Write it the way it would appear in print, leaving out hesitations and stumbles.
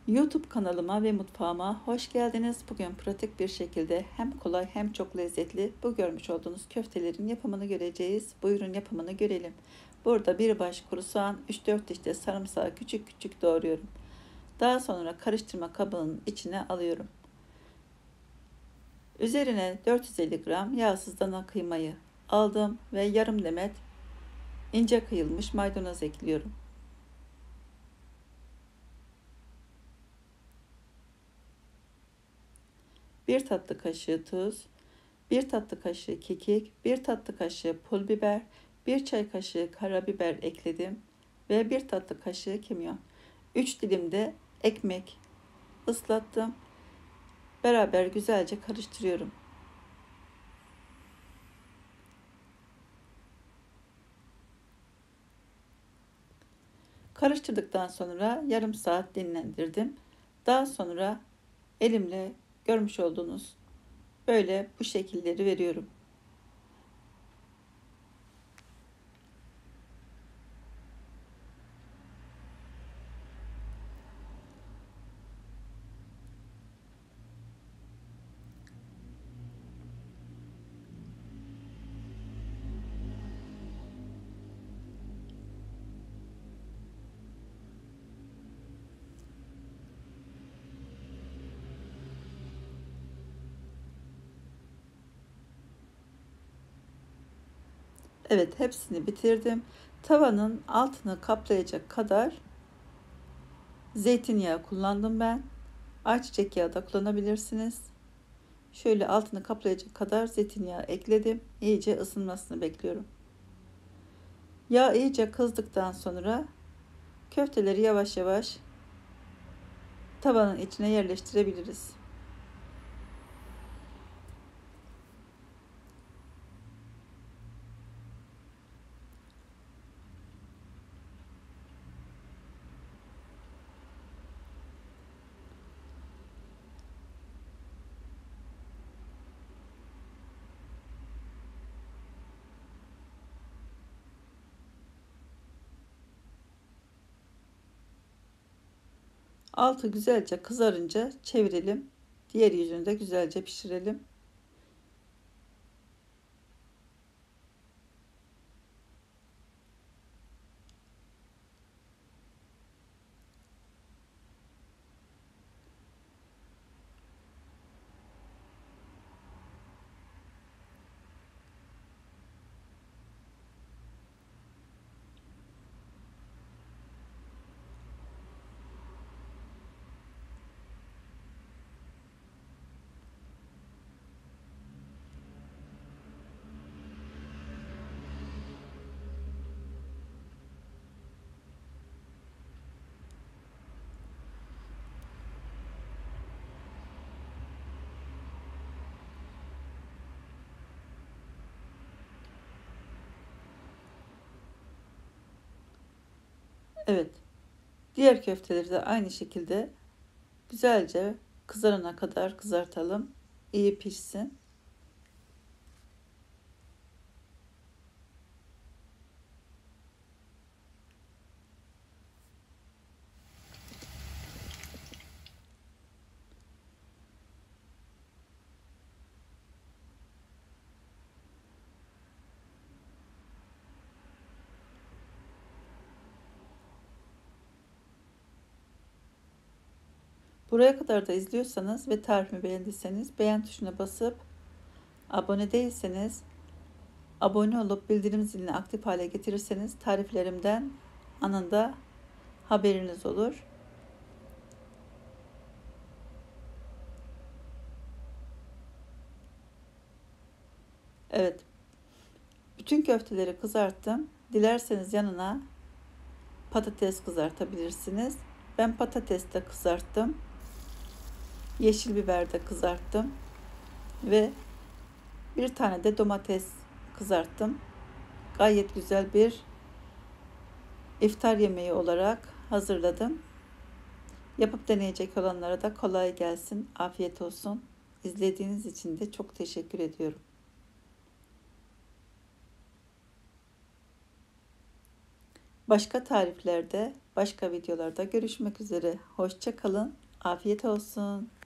YouTube kanalıma ve mutfağıma hoş geldiniz. Bugün pratik bir şekilde hem kolay hem çok lezzetli bu görmüş olduğunuz köftelerin yapımını göreceğiz. Buyurun yapımını görelim. Burada bir baş kuru soğan, 3-4 diş de sarımsağı küçük küçük doğruyorum. Daha sonra karıştırma kabının içine alıyorum. Üzerine 450 gram yağsız dana kıymayı aldım ve yarım demet ince kıyılmış maydanoz ekliyorum. 1 tatlı kaşığı tuz, 1 tatlı kaşığı kekik, 1 tatlı kaşığı pul biber, 1 çay kaşığı karabiber ekledim ve 1 tatlı kaşığı kimyon. 3 dilim de ekmek ıslattım. Beraber güzelce karıştırıyorum. Karıştırdıktan sonra yarım saat dinlendirdim. Daha sonra elimle görmüş olduğunuz böyle bu şekilleri veriyorum. Evet, hepsini bitirdim. Tavanın altını kaplayacak kadar zeytinyağı kullandım ben. Ayçiçek yağı da kullanabilirsiniz. Şöyle altını kaplayacak kadar zeytinyağı ekledim. İyice ısınmasını bekliyorum. Yağ iyice kızdıktan sonra köfteleri yavaş yavaş tavanın içine yerleştirebiliriz. Altı güzelce kızarınca çevirelim. Diğer yüzünü de güzelce pişirelim. Evet. Diğer köfteleri de aynı şekilde güzelce kızarana kadar kızartalım. İyi pişsin. Buraya kadar da izliyorsanız ve tarifimi beğendiyseniz beğen tuşuna basıp abone değilseniz abone olup bildirim zilini aktif hale getirirseniz tariflerimden anında haberiniz olur. Evet, bütün köfteleri kızarttım. Dilerseniz yanına patates kızartabilirsiniz. Ben patates de kızarttım. Yeşil biber de kızarttım. Ve bir tane de domates kızarttım. Gayet güzel bir iftar yemeği olarak hazırladım. Yapıp deneyecek olanlara da kolay gelsin, afiyet olsun. İzlediğiniz için de çok teşekkür ediyorum. Başka tariflerde, Başka videolarda görüşmek üzere. Hoşça kalın. Afiyet olsun.